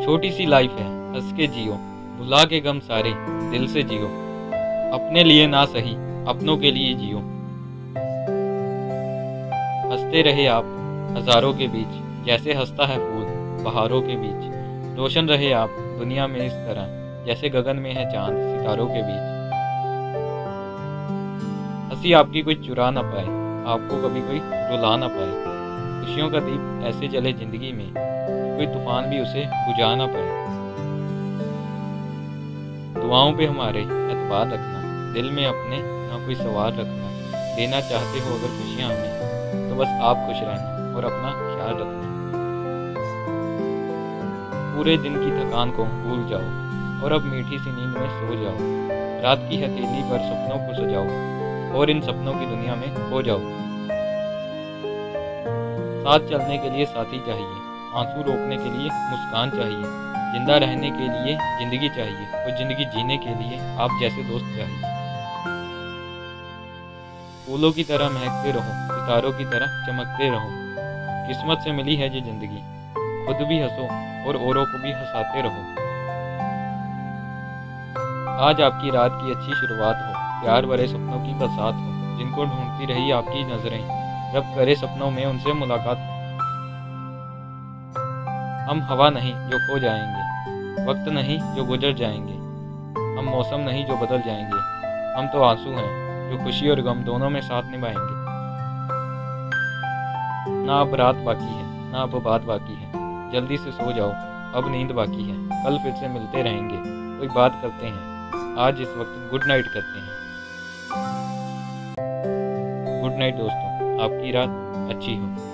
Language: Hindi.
छोटी सी लाइफ है, हंस के जियो, भुला के गम सारे दिल से जियो। अपने लिए ना सही, अपनों के लिए जियो। हंसते रहे आप हजारों के बीच, जैसे हंसता है फूल बहारों के बीच। रोशन रहे आप दुनिया में इस तरह, जैसे गगन में है चांद सितारों के बीच। हंसी आपकी कोई चुरा ना पाए, आपको कभी कोई रुला ना पाए। खुशियों का दीप ऐसे जले जिंदगी में, कोई तूफान भी उसे बुझा ना पाए। दुआओं पे हमारे एतबार रखना, दिल में अपने ना कोई सवाल रखना। देना चाहते हो अगर खुशियां हमें, तो बस आप खुश रहना और अपना ख्याल रखना। पूरे दिन की थकान को भूल जाओ और अब मीठी सी नींद में सो जाओ। रात की हथेली पर सपनों को सजाओ और इन सपनों की दुनिया में खो जाओ। साथ चलने के लिए साथी चाहिए, आंसू रोकने के लिए मुस्कान चाहिए। जिंदा रहने के लिए जिंदगी चाहिए और जिंदगी जीने के लिए आप जैसे दोस्त चाहिए। फूलों की तरह महकते रहो, सितारों की तरह चमकते रहो। किस्मत से मिली है ये जिंदगी, खुद भी हंसो और औरों को भी हंसाते रहो। आज आपकी रात की अच्छी शुरुआत हो, प्यार भरे सपनों की बरसात हो। जिनको ढूंढती रही आपकी नजरें, रब करे सपनों में उनसे मुलाकात। हम हवा नहीं जो खो जाएंगे, वक्त नहीं जो गुजर जाएंगे। हम मौसम नहीं जो बदल जाएंगे, हम तो आंसू हैं जो खुशी और गम दोनों में साथ निभाएंगे। ना अब रात बाकी है, ना अब बात बाकी है। जल्दी से सो जाओ, अब नींद बाकी है। कल फिर से मिलते रहेंगे, कोई बात करते हैं। आज इस वक्त गुड नाइट करते हैं। गुड नाइट दोस्तों, आपकी रात अच्छी हो।